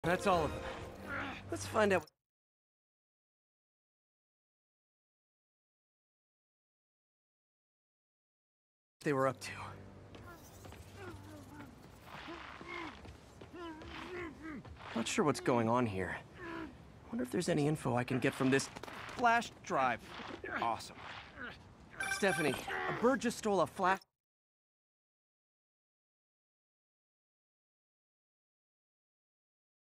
That's all of them. Let's find out what they were up to. Not sure what's going on here. Wonder if there's any info I can get from this flash drive. Awesome. Stephanie, a bird just stole a flash.